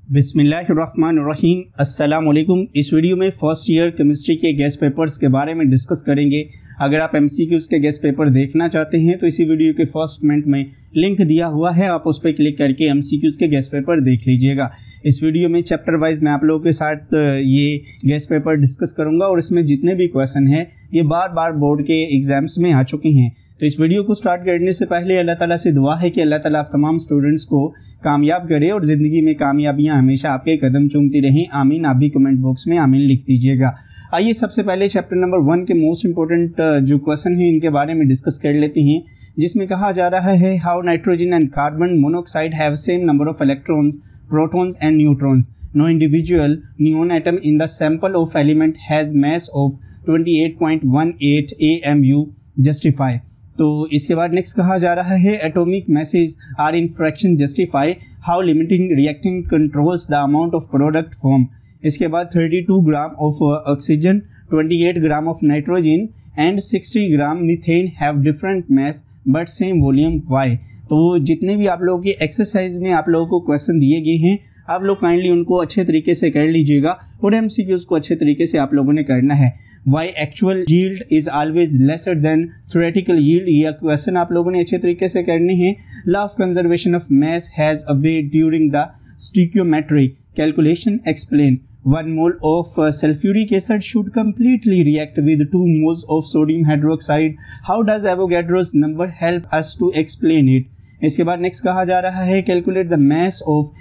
बिस्मिल्लाहिर्रहमानिर्रहीम। अस्सलाम वालेकुम। इस वीडियो में फर्स्ट ईयर केमिस्ट्री के गेस्ट पेपर्स के बारे में डिस्कस करेंगे। अगर आप एमसीक्यूज के गेस्ट पेपर देखना चाहते हैं तो इसी वीडियो के फर्स्ट कमेंट में लिंक दिया हुआ है, आप उस पर क्लिक करके एमसीक्यूज के गेस्ट पेपर देख लीजिएगा। इस वीडियो में चैप्टर वाइज मैं आप लोगों के साथ ये गेस्ट पेपर डिस्कस करूंगा और इसमें जितने भी क्वेश्चन हैं ये बार बार बोर्ड के एग्जाम्स में आ चुके हैं। तो इस वीडियो को स्टार्ट करने से पहले अल्लाह ताला से दुआ है कि अल्लाह ताला आप तमाम स्टूडेंट्स को कामयाब करे और ज़िंदगी में कामयाबियां हमेशा आपके कदम चूमती रहें। आमीन। आप भी कमेंट बॉक्स में आमीन लिख दीजिएगा। आइए सबसे पहले चैप्टर नंबर 1 के मोस्ट इंपॉर्टेंट जो क्वेश्चन हैं इनके बारे में डिस्कस कर लेते हैं, जिसमें कहा जा रहा है how nitrogen and carbon monoxide have same number of electrons, protons and neutrons. No individual neon atom in the sample of element has mass of 28.18 AMU। Justify. तो इसके बाद नेक्स्ट कहा जा रहा है atomic masses are in fraction justify how limiting reacting controls the amount of product form. इसके बाद 32 gram of oxygen, 28 gram of nitrogen and 60 gram methane have different mass but same volume why. तो जितने भी आप लोगों की exercise में आप लोगों को क्वेश्चन दिए गए हैं आप लोग काइंडली उनको अच्छे तरीके से कर लीजिएगा और एमसीक्यूज को अच्छे तरीके से आप लोगों ने करना है। Why actual yield is always lesser than theoretical yield, यह क्वेश्चन आप लोगों ने अच्छे तरीके से करने हैं। Law of conservation of mass has obeyed during the stoichiometry calculation explain। 1 mole of sulfuric acid should completely react with 2 moles of sodium hydroxide। How does Avogadro's number help us to explain it? इसके बाद next कहा जा रहा है calculate the mass of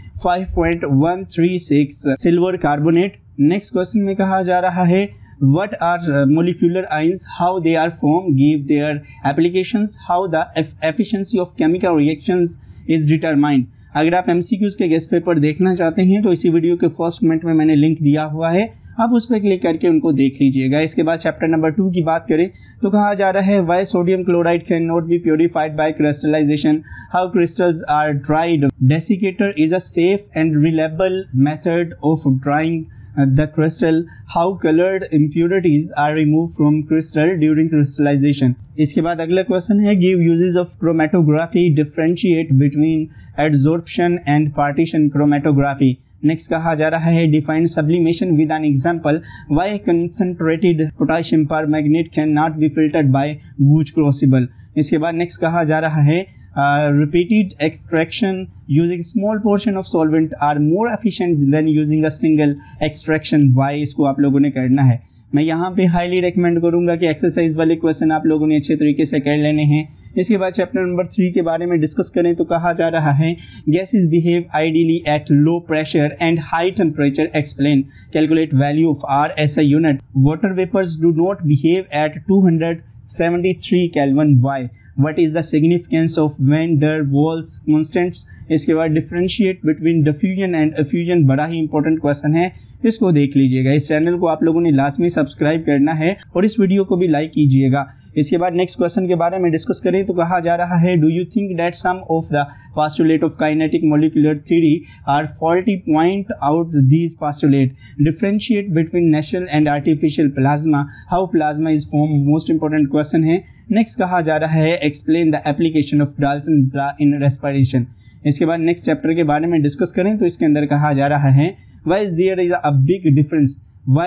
5.136 silver carbonate. Next question में कहा जा रहा है What are molecular ions? How they are formed? Give their applications. How the efficiency of chemical reactions is determined. अगर आप MCQs के गेस्ट पेपर देखना चाहते हैं तो इसी वीडियो के फर्स्ट कमेंट में मैंने लिंक दिया हुआ है, आप उस पर क्लिक करके उनको देख लीजिएगा। इसके बाद चैप्टर नंबर 2 की बात करें तो कहा जा रहा है why sodium chloride can not be purified by crystallisation, how crystals are dried. Desiccator is a safe and reliable method of drying the crystal। how colored impurities are removed from crystal during crystallization। इसके बाद अगला question है give uses of chromatography, differentiate between adsorption and partition chromatography। Next कहा जा रहा है define sublimation with an example why concentrated potassium permanganate cannot be filtered by Gooch crucible। इसके बाद नेक्स्ट कहा जा रहा है repeated extraction using small portion of solvent are more efficient than using a single extraction। why इसको आप लोगों ने करना है। मैं यहाँ पे हाईली रेकमेंड करूँगा कि एक्सरसाइज वाले क्वेश्चन आप लोगों ने अच्छे तरीके से कर लेने हैं। इसके बाद चैप्टर नंबर 3 के बारे में डिस्कस करें तो कहा जा रहा है gases behave ideally at low pressure and high temperature explain. Calculate value of R SI unit. Water vapours do not behave at 273 Kelvin। why? What is the significance of van der Waals constants। इसके बाद differentiate between diffusion and effusion, बड़ा ही important question है, इसको देख लीजिएगा। इस channel को आप लोगों ने लाजमी सब्सक्राइब करना है और इस वीडियो को भी लाइक कीजिएगा। इसके बाद नेक्स्ट क्वेश्चन के बारे में डिस्कस करें तो कहा जा रहा है do you think that some of the postulate of kinetic molecular theory are faulty? point out these postulate। differentiate between natural and artificial plasma, how plasma is formed, most important question है। Next कहा जा रहा है explain the application of Dalton's law in respiration। इसके बाद next chapter के बारे में डिस्कस करें तो इसके अंदर कहा जा रहा है why there is a big difference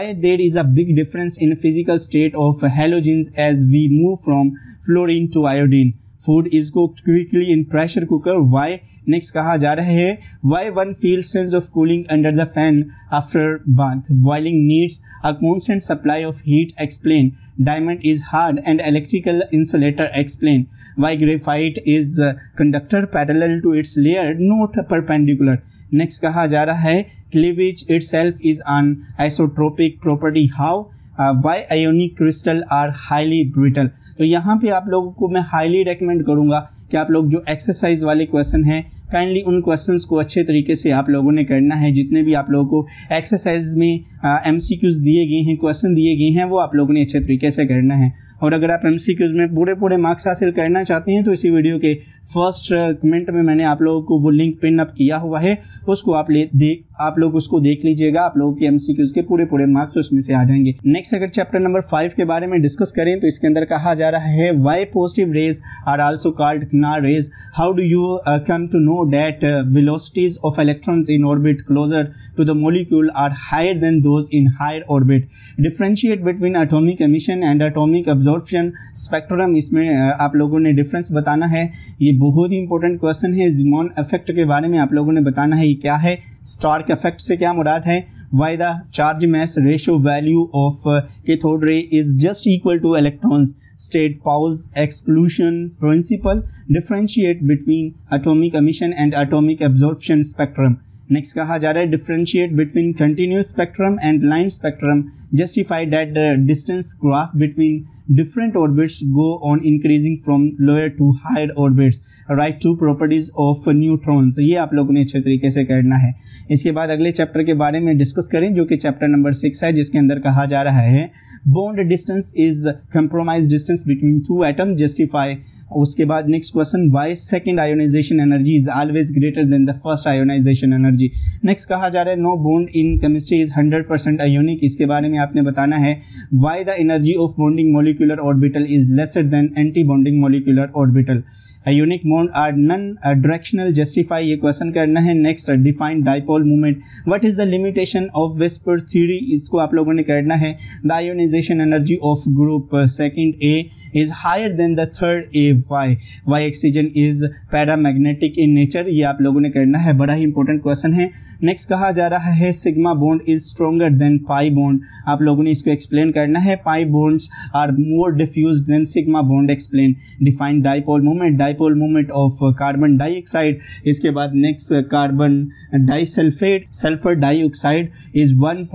in physical state of halogens as we move from fluorine to iodine। food is cooked quickly in pressure cooker। why? Next कहा जा रहा है why one feels sense of cooling under the fan after bath। boiling needs a constant supply of heat। explain। diamond is hard and electrical insulator। explain। why graphite is conductor parallel to its layer not perpendicular। Next कहा जा रहा है cleavage itself is an isotropic property। how? why ionic crystal are highly brittle। तो यहाँ पे आप लोगों को मैं हाईली रेकमेंड करूँगा कि आप लोग जो एक्सरसाइज वाले क्वेश्चन हैं काइंडली उन क्वेश्चंस को अच्छे तरीके से आप लोगों ने करना है। जितने भी आप लोगों को एक्सरसाइज में MCQs दिए गए हैं, क्वेश्चन दिए गए हैं, वो आप लोगों ने अच्छे तरीके से करना है। और अगर आप MCQs में पूरे मार्क्स हासिल करना चाहते हैं तो इसी वीडियो के फर्स्ट कमेंट में मैंने आप लोगों को वो लिंक पिन अप किया हुआ है, उसको आप लोग उसको देख लीजिएगा। आप लोगों के MCQs के पूरे मार्क्स उसमें से आ जाएंगे। नेक्स्ट अगर चैप्टर नंबर 5 के बारे में डिस्कस करें तो इसके अंदर कहा जा रहा है why positive rays are also called canal rays, how do you come to know that velocities of electrons in orbit closer to the molecule are higher than those in higher orbit, differentiate between atomic emission and atomic absorption spectrum. इसमें आप लोगों ने difference बताना है। ये बहुत ही important question है। ज़ीमॉन effect के बारे में आप लोगों ने बताना है ये क्या है, स्टार्क इफेक्ट से क्या मुराद है, why the charge mass ratio value of cathode ray is just equal to electrons, state Pauli's exclusion principle, differentiate between atomic emission and atomic absorption spectrum. Next कहा जा रहा है differentiate between continuous spectrum and line spectrum, justify that the distance graph between different orbits go on increasing from lower to higher orbits, write two properties of neutrons। ये आप लोगों ने अच्छे तरीके से करना है। इसके बाद अगले चैप्टर के बारे में डिस्कस करें जो कि चैप्टर नंबर 6 है, जिसके अंदर कहा जा रहा है bond distance is compromise distance between two atom, justify. उसके बाद next question why second ionization energy is always greater than the first ionization energy. Next कहा जा रहा है no bond in chemistry is 100% ionic. इसके बारे में आपने बताना है why the energy of bonding molecular orbital is lesser than anti bonding molecular orbital, ionic bond are non directional, justify ये क्वेश्चन करना है। Next define dipole movement, what is the limitation of VSEPR theory, इसको आप लोगों ने करना है। The ionization energy of group second A is higher than the third A, why oxygen is paramagnetic in nature, ये आप लोगों ने करना है, बड़ा ही इंपॉर्टेंट क्वेश्चन है। नेक्स्ट कहा जा रहा है sigma bond is stronger than pi bond, आप लोगों ने इसको एक्सप्लेन करना है। Pi bonds are more diffused than sigma bond, explain. Define dipole movement of carbon dioxide. इसके बाद next carbon disulphate sulphur dioxide is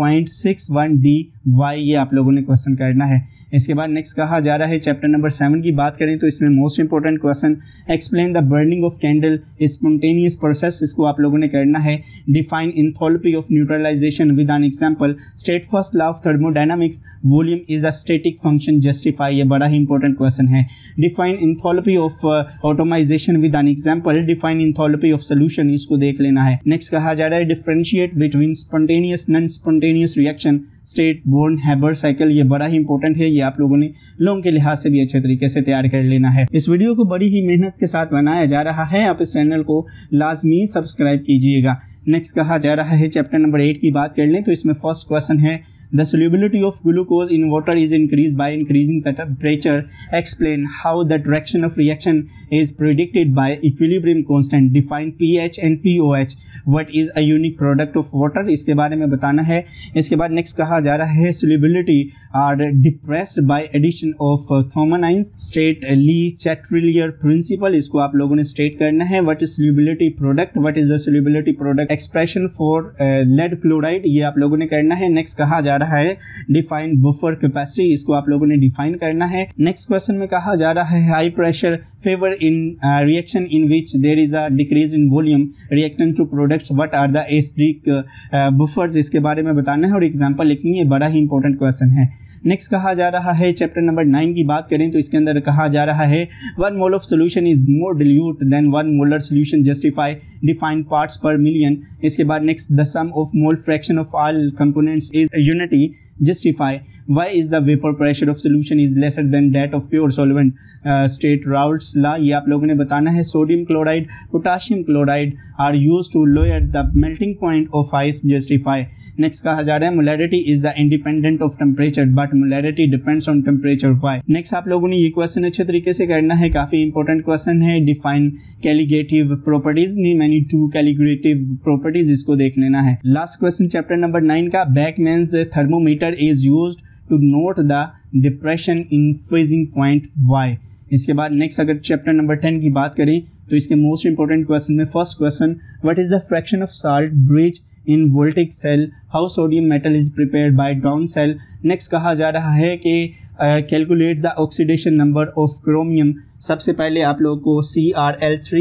1.61 dy, ये आप लोगों ने क्वेश्चन करना है। इसके बाद नेक्स्ट कहा जा रहा है चैप्टर नंबर 7 की बात करें तो इसमें most important question explain the burning of candle spontaneous process, इसको आप लोगों ने करना है। Define enthalpy of neutralization with an example, state first law of thermodynamics, volume is a static function, justify ये बड़ा ही इंपॉर्टेंट क्वेश्चन है। Define enthalpy of atomization with an example, define enthalpy of solution, इसको देख लेना है। Next कहा जा रहा है differentiate between spontaneous non spontaneous reaction, state Born Haber cycle, ये बड़ा ही इंपॉर्टेंट है, ये आप लोगों ने लोगों के लिहाज से भी अच्छे तरीके से तैयार कर लेना है। इस वीडियो को बड़ी ही मेहनत के साथ बनाया जा रहा है, आप इस चैनल को लाजमी सब्सक्राइब कीजिएगा। नेक्स्ट कहा जा रहा है चैप्टर नंबर 8 की बात कर लें तो इसमें फर्स्ट क्वेश्चन है the solubility of glucose in water is increased by increasing the temperature, explain how the direction of reaction is predicted by equilibrium constant, define pH and pOH, what is a unique product of water, इसके बारे में बताना है। इसके बाद next कहा जा रहा है solubility are depressed by addition of thioamines, state Le Chatelier principle, इसको आप लोगों ने स्टेट करना है। what is solubility product, what is the solubility product expression for lead chloride, ये आप लोगों ने करना है। नेक्स्ट कहा जा रहा है डिफाइन बफर कैपेसिटी, इसको आप लोगों ने डिफाइन करना है। नेक्स्ट क्वेश्चन में कहा जा रहा है high pressure favour in reaction in which there is a decrease in volume reactant to products, what are the acidic buffers, इसके बारे में बताना है और एग्जांपल लिखनी है, बड़ा ही इंपॉर्टेंट क्वेश्चन है। नेक्स्ट कहा जा रहा है चैप्टर नंबर 9 की बात करें तो इसके अंदर कहा जा रहा है 1 mole of solution is more dilute than 1 molar solution, justify. Define parts per million. इसके बाद next the sum of mole fraction of all components is unity, justify. why is the vapor pressure of solution is lesser than that of pure solvent, state Raoult's law, ये आप लोगों ने बताना है। Sodium chloride potassium chloride are used to lower the melting point of ice, justify. Next कहा जा रहा है molarity is the independent of temperature but molarity depends on temperature, why. Next आप लोगों ने ये क्वेश्चन अच्छे तरीके से करना है, काफी इंपॉर्टेंट क्वेश्चन है। डिफाइन कैलिगेटिव प्रॉपर्टीज, नहीं मैंने 2 कैलिगेटिव प्रॉपर्टीज, इसको देख लेना है। लास्ट क्वेश्चन चैप्टर नंबर 9 का, Beckmann's thermometer is used to note the depression in freezing point, why. इसके बाद नेक्स्ट अगर चैप्टर नंबर 10 की बात करें तो इसके मोस्ट इंपॉर्टेंट क्वेश्चन में first question, what is the fraction of salt bridge in voltaic cell, how sodium metal is prepared by down cell. Next कहा जा रहा है कि calculate the oxidation number of chromium, सबसे पहले आप लोगों को CrL3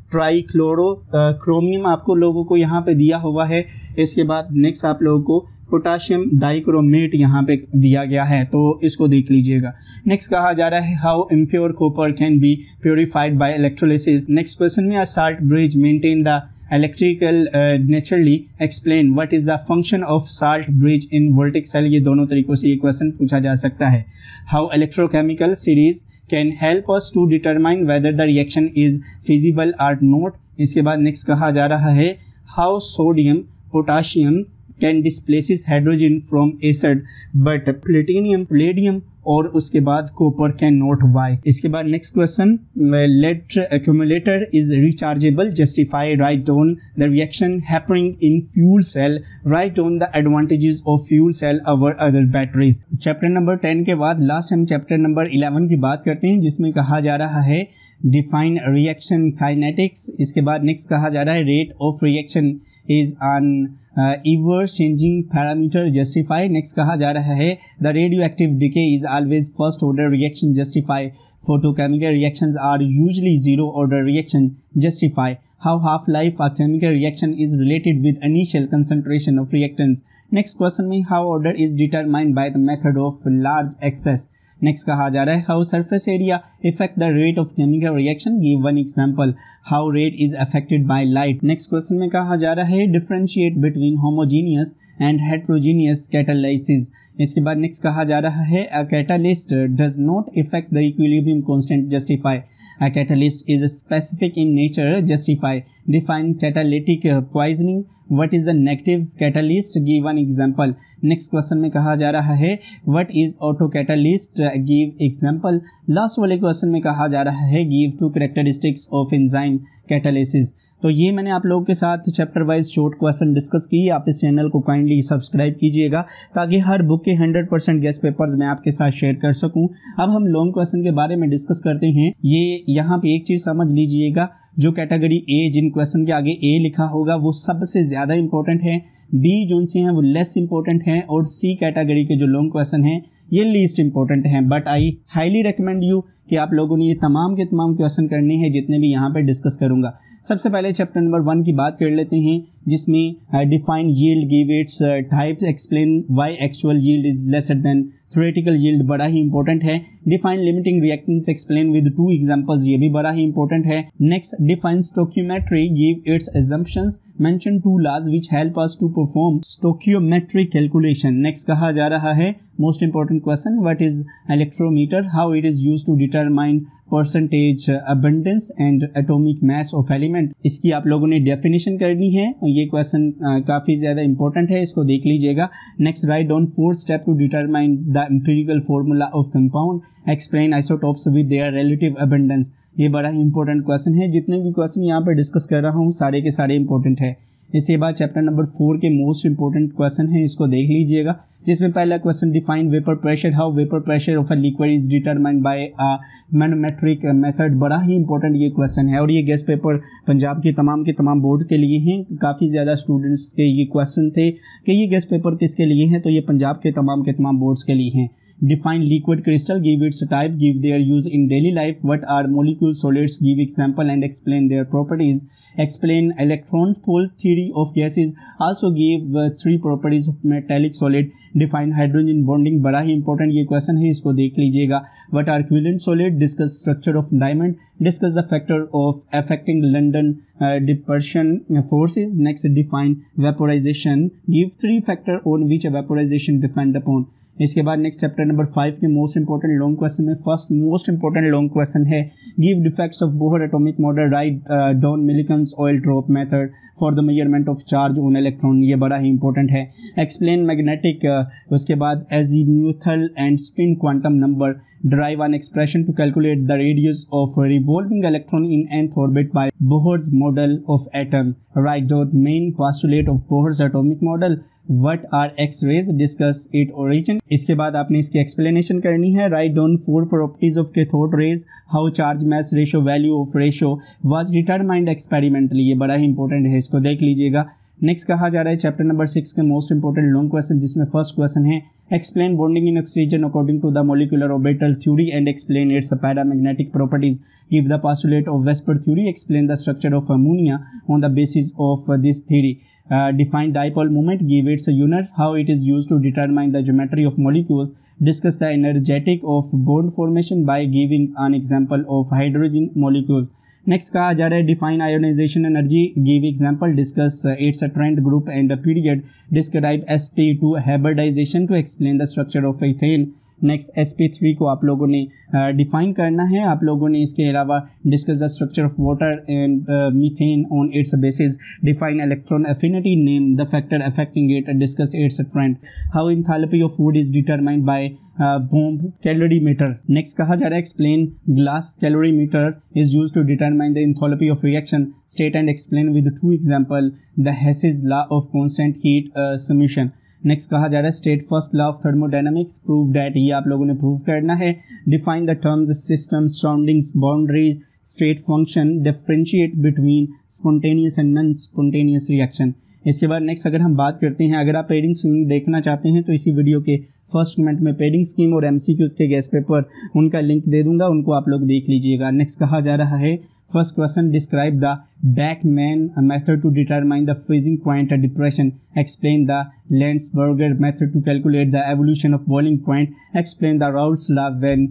ट्राईक्लोरोक्रोमियम आपको लोगों को यहाँ पे दिया हुआ है। इसके बाद नेक्स्ट आप लोगों को पोटाशियम डाइक्रोमेट यहाँ पे दिया गया है, तो इसको देख लीजिएगा। नेक्स्ट कहा जा रहा है how impure copper can be purified by electrolysis. Next question में, a salt bridge maintain the electrical naturally explain what is the function of salt bridge in voltaic cell। ये दोनों तरीकों से ये क्वेश्चन पूछा जा सकता है। how electrochemical series can help us to determine whether the reaction is feasible or not। इसके बाद नेक्स्ट कहा जा रहा है how sodium potassium can displaces hydrogen from acid but platinum palladium और उसके बाद कॉपर कैन नॉट वाई। इसके बाद next question, lead accumulator is rechargeable, justify, write down the reaction happening in fuel cell, write down the advantages of fuel cell over other batteries. Chapter number 10 के बाद last हम chapter number 11 की बात करते हैं, जिसमें कहा जा रहा है डिफाइन रिएक्शन काइनेटिक्स। इसके बाद नेक्स्ट कहा जा रहा है rate of reaction is on ever changing parameter, justify। next कहा जा रहा है the radioactive decay is always first order reaction, justify। photochemical reactions are usually zero order reaction, justify। how half life of chemical reaction is related with initial concentration of reactants। next question में how order is determined by the method of large excess। Next कहा जा रहा है how surface area effect the rate of chemical reaction, give one example. How rate is affected by light. Next question में कहा जा रहा है differentiate between homogeneous and heterogeneous catalysis. इसके बाद नेक्स्ट कहा जा रहा है a catalyst does not effect the equilibrium constant, justify. A catalyst is specific in nature, justify. Define catalytic poisoning, what is the negative catalyst, give one example। Next question में कहा जा रहा है what is autocatalyst, give example। Last वाले question में कहा जा रहा है give two characteristics of enzyme catalysis। तो ये मैंने आप लोगों के साथ chapter wise short question discuss किए। आप इस चैनल को काइंडली सब्सक्राइब कीजिएगा ताकि हर बुक के 100% गेस्ट पेपर्स मैं आपके साथ शेयर कर सकूं। अब हम लॉन्ग क्वेश्चन के बारे में डिस्कस करते हैं। ये यहाँ पे एक चीज़ समझ लीजिएगा, जो कैटेगरी ए जिन क्वेश्चन के आगे ए लिखा होगा वो सबसे ज़्यादा इंपॉर्टेंट है, बी जो से हैं वो लेस इंपॉर्टेंट हैं, और सी कैटेगरी के जो लॉन्ग क्वेश्चन हैं ये लीस्ट इंपॉर्टेंट हैं। But I highly recommend you कि आप लोगों ने ये तमाम के तमाम क्वेश्चन करने हैं जितने भी यहाँ पे डिस्कस करूँगा। सबसे पहले चैप्टर नंबर 1 की बात कर लेते हैं, जिसमें define yield, give its types, explain why actual yield is lesser than theoretical yield, बड़ा ही इंपॉर्टेंट है। Define limiting reactants, explain with 2 examples, ये भी बड़ा ही इंपॉर्टेंट है। Next define stoichiometry, give its assumptions, mention 2 laws which help us to perform stoichiometric calculation। Next कहा जा रहा है most important question, what is electrometer, how it is used to determine percentage abundance and atomic mass of element. इसकी आप लोगों ने definition करनी है और ये क्वेश्चन काफ़ी ज़्यादा इंपॉर्टेंट है, इसको देख लीजिएगा। Next write down 4 step to determine the empirical formula of compound, explain isotopes with their relative abundance. ये बड़ा ही इंपॉर्टेंट क्वेश्चन है, जितने भी क्वेश्चन यहाँ पर डिस्कस कर रहा हूँ सारे के सारे इंपॉर्टेंट है। इसके बाद चैप्टर नंबर 4 के मोस्ट इंपॉर्टेंट क्वेश्चन है, इसको देख लीजिएगा, जिसमें पहला question define vapour pressure, how vapour pressure of a liquid is determined by a manometric method. बड़ा ही इंपॉर्टेंट ये क्वेश्चन है और ये गेस्ट पेपर पंजाब के तमाम बोर्ड के लिए हैं। काफ़ी ज़्यादा स्टूडेंट्स के ये क्वेश्चन थे कि ये गेस्ट पेपर किसके लिए हैं, तो ये पंजाब के तमाम बोर्ड्स के लिए हैं। Define liquid crystal, give its type, give their use in daily life, what are molecule solids, give example and explain their properties, explain electron hole theory of gases, also give 3 properties of metallic solid, define hydrogen bonding, बड़ा ही important ये question है, इसको देख लीजिएगा। what are covalent solid, discuss structure of diamond, discuss the factor of affecting London dispersion forces, next define vaporization, give 3 factor on which vaporization depend upon। इसके बाद next chapter number 5 के most important long question में first most important long question है, give defects of Bohr atomic model, write down Millikan's oil drop method for the measurement of charge on electron, ये बड़ा ही important है। Explain magnetic, उसके बाद azimuthal and spin quantum number, derive an expression to calculate the radius of a revolving electron in nth orbit by Bohr's model of atom, write down main postulate of Bohr's atomic model, what are X-rays, discuss its origin। इसके बाद आपने इसकी explanation करनी है, write down 4 properties of cathode rays, how charge mass ratio value of ratio was determined experimentally, ये बड़ा ही important है, इसको देख लीजिएगा। नेक्स्ट कहा जा रहा है चैप्टर नंबर 6 के मोस्ट इंपोर्टेंट लॉन्ग क्वेश्चन, जिसमें फर्स्ट क्वेश्चन है explain bonding in oxygen according to the molecular orbital theory and explain its paramagnetic properties, give the postulate of VSEPR theory, explain the structure of ammonia on the basis of this theory, define dipole moment, give its unit, how it is used to determine the geometry of molecules, discuss the energetic of bond formation by giving an example of hydrogen molecules. Next कहा जा रहा है define ionization energy, give example, discuss its trend group and period, describe sp2 hybridization to explain the structure of ethane. Next sp3 को आप लोगों ने define करना है। आप लोगों ने इसके अलावा discuss the structure of water and methane on its basis, define electron affinity, name the factor affecting it, discuss its trend, how enthalpy of food is determined by bomb calorimeter. Next कहा जा रहा है explain glass calorimeter is used to determine the enthalpy of reaction, state and explain with 2 example the Hess's law of constant heat summation. Next कहा जा रहा है state first law of thermodynamics, prove that, ये आप लोगों ने prove करना है। Define the terms system surroundings boundaries state function, differentiate between spontaneous and non spontaneous reaction. इसके बाद नेक्स्ट अगर हम बात करते हैं, अगर आप पेडिंग स्कीम देखना चाहते हैं तो इसी वीडियो के फर्स्ट कमेंट में पेडिंग स्कीम और MCQs के गेस्ट पेपर उनका लिंक दे दूंगा, उनको आप लोग देख लीजिएगा। नेक्स्ट कहा जा रहा है first question, describe the Beckmann method to determine the freezing point depression, explain the Landsberger method to calculate the evolution of boiling point, explain the Raoult's law when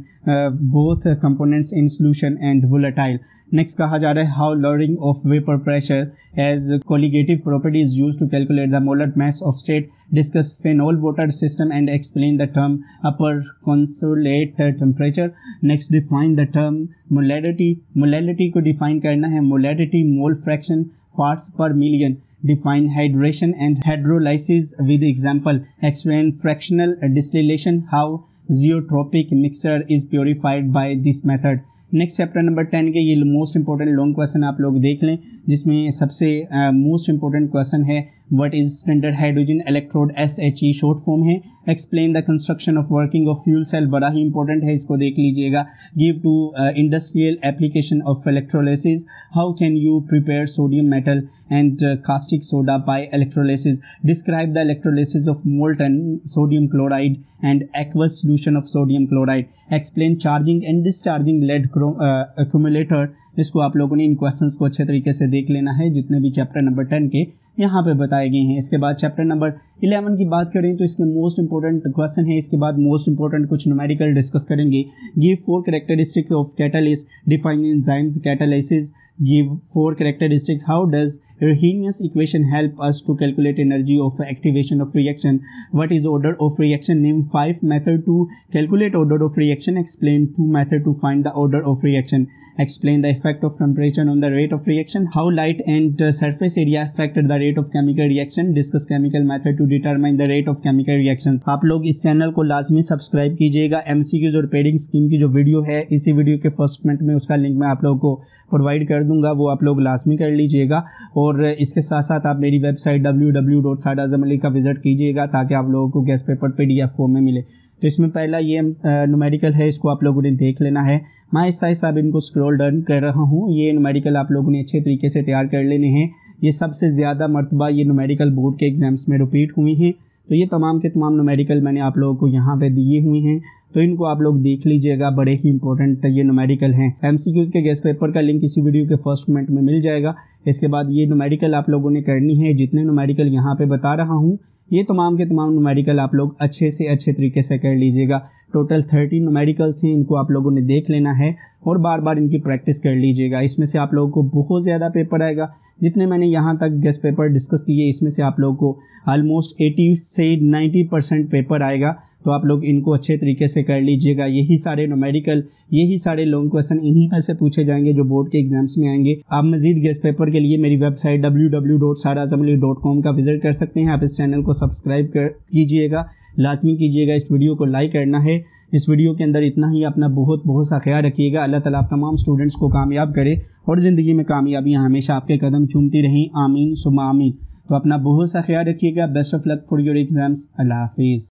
both components in solution and volatile. Next कहा जा रहा है how lowering of vapour pressure as colligative property is used to calculate the molar mass of state, discuss phenol water system and explain the term upper कंसोलेट temperature. Next define the term molarity, molarity को define करना है, molarity mole fraction parts per million, define hydration and hydrolysis with example, explain fractional distillation, how zeotropic mixture is purified by this method। Next chapter number 10 के ये most important long question आप लोग देख लें, जिसमें सबसे मोस्ट इंपॉर्टेंट क्वेश्चन है what is standard hydrogen electrode, SHE short form है, explain the construction of working of fuel cell, बड़ा ही इंपॉर्टेंट है, इसको देख लीजिएगा। Give two industrial application of electrolysis, how can you prepare sodium metal and caustic soda by electrolysis, describe the electrolysis of molten sodium chloride and aqueous solution of sodium chloride, explain charging and discharging lead accumulator। इसको आप लोगों ने इन questions को अच्छे तरीके से देख लेना है, जितने भी चैप्टर नंबर 10 के यहाँ पे बताए गए हैं। इसके बाद चैप्टर नंबर 11 की बात करें तो इसके मोस्ट इंपॉर्टेंट क्वेश्चन है। इसके बाद मोस्ट इंपॉर्टेंट कुछ न्यूमेरिकल डिस्कस करेंगे। Give 4 characteristic of catalyst, define enzymes catalysis, give 4 characteristics, how does Arrhenius equation help us to calculate energy of activation of reaction, what is order of reaction, name 5 method to calculate order of reaction, explain 2 method to find the order of reaction, explain the effect of temperature on the rate of reaction, how light and surface area affect the rate of chemical reaction, discuss chemical method to determine the rate of chemical reactions। आप लोग इस channel को लाजमी subscribe कीजिएगा। MCQs और पेडिंग scheme की जो video है इसी वीडियो के फर्स्ट कमेंट में उसका लिंक मैं आप लोगों को प्रोवाइड कर दूंगा, वो आप लोग लाजमी कर लीजिएगा। और इसके साथ साथ आप मेरी वेबसाइट www.sadazamali का विजिट कीजिएगा ताकि आप लोगों को गेस्ट पेपर PDF फॉर्म में मिले। तो इसमें पहला ये न्यूमेरिकल है, इसको आप लोगों ने देख लेना है। मैं इस साइज अब इनको स्क्रॉल डाउन कर रहा हूँ। ये न्यूमेरिकल आप लोगों ने अच्छे तरीके से तैयार कर लेने हैं। ये सबसे ज़्यादा मरतबा ये न्यूमेरिकल बोर्ड के एग्जाम्स में रिपीट हुई हैं, तो ये तमाम के तमाम न्यूमेरिकल मैंने आप लोगों को यहाँ पे दिए हुए हैं, तो इनको आप लोग देख लीजिएगा। बड़े ही इंपॉर्टेंट ये न्यूमेरिकल हैं। MCQs के गेस्ट पेपर का लिंक इसी वीडियो के फर्स्ट कमेंट में मिल जाएगा। इसके बाद ये न्यूमेरिकल आप लोगों ने करनी है। जितने न्यूमेरिकल यहाँ पे बता रहा हूँ ये तमाम के तमाम न्यूमेरिकल आप लोग अच्छे से अच्छे तरीके से कर लीजिएगा। टोटल 13 न्यूमेरिकल्स हैं, इनको आप लोगों ने देख लेना है और बार बार इनकी प्रैक्टिस कर लीजिएगा। इसमें से आप लोगों को बहुत ज़्यादा पेपर आएगा। जितने मैंने यहाँ तक गेस्ट पेपर डिस्कस किए इसमें से आप लोगों को ऑलमोस्ट 80 से 90% पेपर आएगा, तो आप लोग इनको अच्छे तरीके से कर लीजिएगा। यही सारे न्यूमेरिकल, यही सारे लॉन्ग क्वेश्चन इन्हीं में से पूछे जाएंगे जो बोर्ड के एग्जाम्स में आएंगे। आप मजीद गेस्ट पेपर के लिए मेरी वेबसाइट www.sadazamali.com का विजिट कर सकते हैं। आप इस चैनल को सब्सक्राइब कीजिएगा, लाजमी कीजिएगा। इस वीडियो को लाइक करना है। इस वीडियो के अंदर इतना ही। अपना बहुत बहुत सा ख्याल रखिएगा। अल्लाह ताला आप तमाम स्टूडेंट्स को कामयाब करे और ज़िंदगी में कामयाबियाँ हमेशा आपके कदम चूमती रहें। आमीन सुम्मा आमीन। तो अपना बहुत सा ख्याल रखिएगा। Best of luck for your exams. अल्लाह हाफिज़।